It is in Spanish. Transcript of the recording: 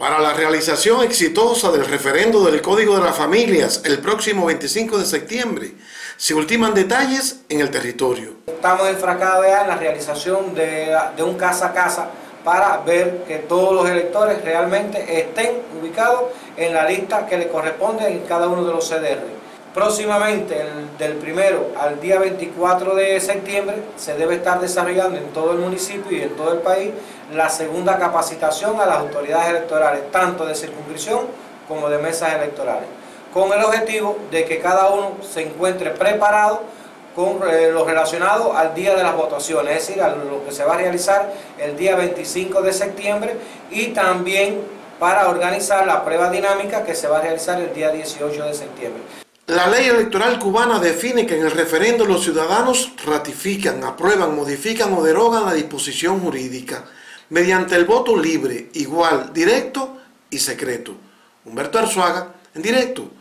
Para la realización exitosa del referendo del Código de las Familias el próximo 25 de septiembre, se ultiman detalles en el territorio. Estamos enfrascados ya en la realización de un casa a casa para ver que todos los electores realmente estén ubicados en la lista que le corresponde en cada uno de los CDR. Próximamente, del 1 al día 24 de septiembre, se debe estar desarrollando en todo el municipio y en todo el país la segunda capacitación a las autoridades electorales, tanto de circunscripción como de mesas electorales, con el objetivo de que cada uno se encuentre preparado con lo relacionado al día de las votaciones, es decir, a lo que se va a realizar el día 25 de septiembre y también para organizar la prueba dinámica que se va a realizar el día 18 de septiembre. La ley electoral cubana define que en el referendo los ciudadanos ratifican, aprueban, modifican o derogan la disposición jurídica mediante el voto libre, igual, directo y secreto. Humberto Arzuaga, en directo.